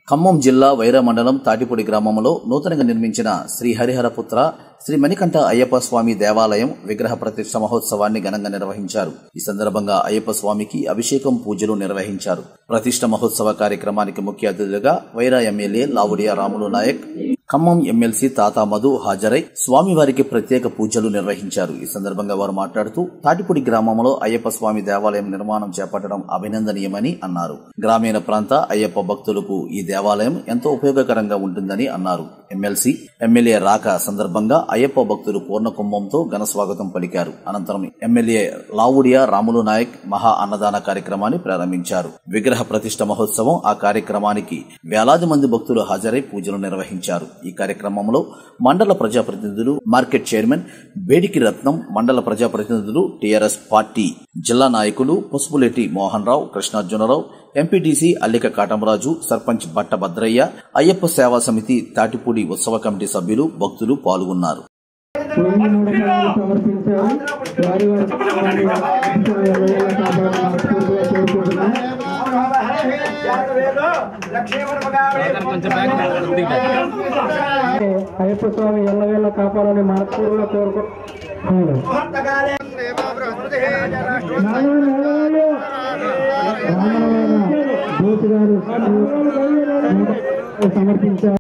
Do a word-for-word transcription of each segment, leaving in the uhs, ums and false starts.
ఖమ్మం జిల్లా వైరా మండలం తాటిపూడి గ్రామంలో నూతనంగా నిర్మించిన శ్రీ హరిహరపుత్ర శ్రీ మణికంఠ అయ్యప్ప స్వామి దేవాలయం విగ్రహ ప్రతిష్ఠ మహోత్సవాన్ని ఘనంగా నిర్వహించారు. ఈ సందర్భంగా అయ్యప్ప స్వామికి అభిషేకం పూజలు నిర్వహించారు. ప్రతిష్ఠ మహోత్సవ కార్యక్రమానికి ముఖ్య అతిథులుగా వైరా ఎమ్మెల్యే లావుడియా రాములు నాయక్, ఖమ్మం ఎమ్మెల్సీ తాతా మధు హాజరై స్వామివారికి ప్రత్యేక పూజలు నిర్వహించారు. ఈ సందర్భంగా వారు మాట్లాడుతూ తాటిపూడి గ్రామంలో అయ్యప్ప స్వామి దేవాలయం నిర్మాణం చేపట్టడం అభినందనీయమని అన్నారు. గ్రామీణ ప్రాంత అయ్యప్ప భక్తులకు ఈ దేవాలయం ఎంతో ఉపయోగకరంగా ఉంటుందని అన్నారు. ఎమ్మెల్సీ ఎమ్మెల్యే రాక సందర్భంగా అయ్యప్ప భక్తులు పూర్ణ కుంభంతో ఘన స్వాగతం పలికారు. అనంతరం ఎమ్మెల్యే లావుడియా రాములు నాయక్ మహా అన్నదాన కార్యక్రమాన్ని ప్రారంభించారు. విగ్రహ ప్రతిష్ఠ మహోత్సవం ఆ కార్యక్రమానికి వేలాది మంది భక్తులు హాజరై పూజలు నిర్వహించారు. ఈ కార్యక్రమంలో మండల ప్రజాప్రతినిధులు, మార్కెట్ చైర్మన్ బేడికి రత్నం, మండల ప్రజాప్రతినిధులు, టీఆర్ఎస్ పార్టీ జిల్లా నాయకులు పసుపులేటి మోహన్ రావు, కృష్ణార్జునరావు, ఎంపీటీసీ అల్లిక కాటమరాజు, సర్పంచ్ బట్ట భద్రయ్య, అయ్యప్ప సేవా సమితి తాటిపూడి ఉత్సవ కమిటీ సభ్యులు, భక్తులు పాల్గొన్నారు. అయ్యప్ప స్వామి ఎల్లవేళ కాపాలని మనస్ఫూర్తిగా కోరుకుంటున్నాను. సమర్పించారు.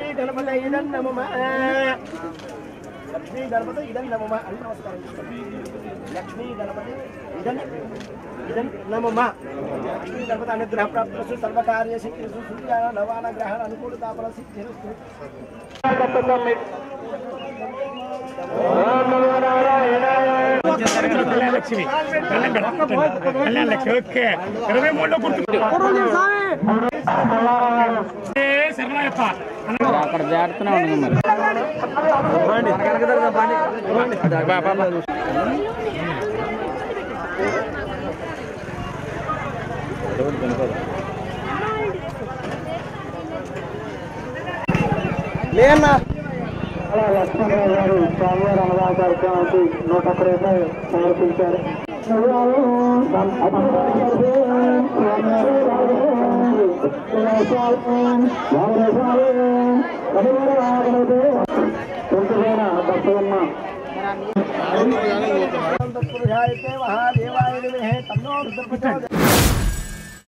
లక్ష్మీ గణపతి ఇదం నమః అని నమస్కారం. లక్ష్మీ గణపతి ఇదం ఇదం నమః. లక్ష్మీ గణపతి అనుగ్రహ ప్రాప్తిరస్తు, సర్వకార్య సిద్ధిరస్తు, సూర్యాన నవాన గ్రహణ అనుకూలతా ఫల సిద్ధిరస్తు. లక్ష్మి కళ్యాణ లక్ష్మి ఓకే ఇరవై మూడులో అక్కడ జాగ్రత్తనే ఉండదు మరి. లేనా లక్ష్మణరావు గారు స్వామివారి అన్నదాన కార్యక్రమానికి నూట ఒక్క రూపాయలు సమర్పించారు. మహాదేవాయ